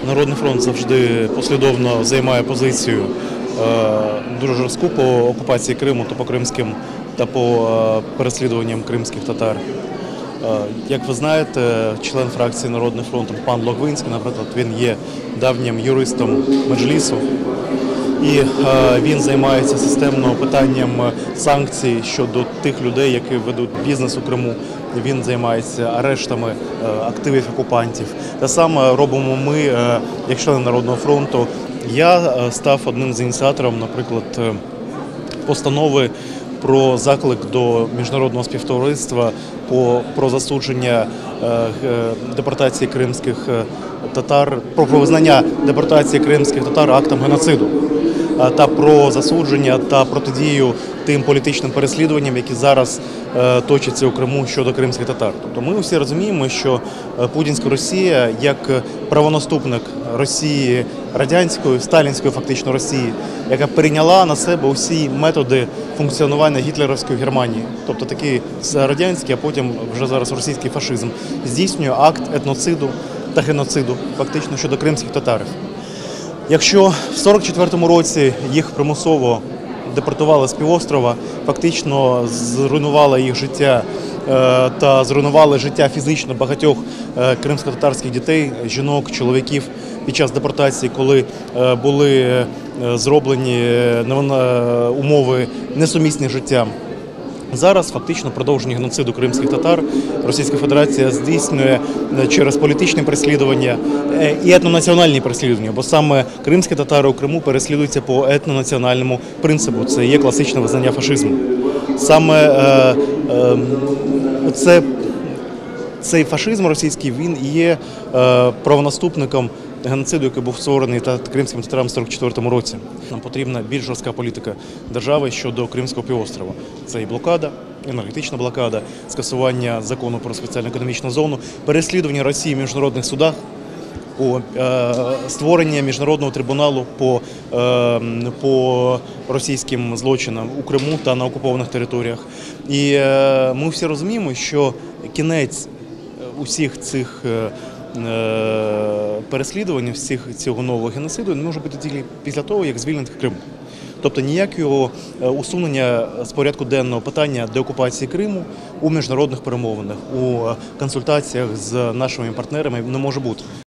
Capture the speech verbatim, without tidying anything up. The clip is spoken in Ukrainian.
Народний фронт завжди послідовно займає позицію дуже жорстку по окупації Криму, то по кримським та по переслідуванням кримських татар. Як ви знаєте, член фракції Народний фронт пан Логвинський, наприклад, він є давнім юристом Меджлісу. І він займається системно питанням санкцій щодо тих людей, які ведуть бізнес у Криму. Він займається арештами активів окупантів. Те саме робимо ми, як члени Народного фронту. Я став одним з ініціаторів, наприклад, постанови про заклик до міжнародного співтовариства про засудження депортації кримських татар, про визнання депортації кримських татар актом геноциду та про засудження та протидію тим політичним переслідуванням, які зараз точаться у Криму щодо кримських татар. Тобто ми всі розуміємо, що путінська Росія, як правонаступник Росії радянської, сталінської фактично Росії, яка перейняла на себе усі методи функціонування гітлерівської Германії, тобто такий радянський, а потім вже зараз російський фашизм, здійснює акт етноциду та геноциду фактично щодо кримських татарів. Якщо в сорок четвертому році їх примусово депортували з півострова, фактично зруйнували їх життя та зруйнували життя фізично багатьох кримсько-татарських дітей, жінок, чоловіків під час депортації, коли були зроблені умови несумісні з життям. Зараз фактично продовження геноциду кримських татар Російська Федерація здійснює через політичні переслідування і етнонаціональні переслідування, бо саме кримські татари у Криму переслідуються по етнонаціональному принципу. Це є класичне визнання фашизму. Саме е, е, це, цей фашизм російський, він є е, правонаступником геноциду, який був створений кримським татарам в сорок четвертому році. Нам потрібна більш жорстка політика держави щодо Кримського півострова. Це і блокада, енергетична блокада, скасування закону про спеціальну економічну зону, переслідування Росії в міжнародних судах, створення міжнародного трибуналу по, по російським злочинам у Криму та на окупованих територіях. І ми всі розуміємо, що кінець усіх цих переслідувань, всіх цього нового геноциду не може бути тільки після того, як звільнити Крим. Тобто ніякого усунення з порядку денного питання деокупації Криму у міжнародних перемовинах, у консультаціях з нашими партнерами не може бути.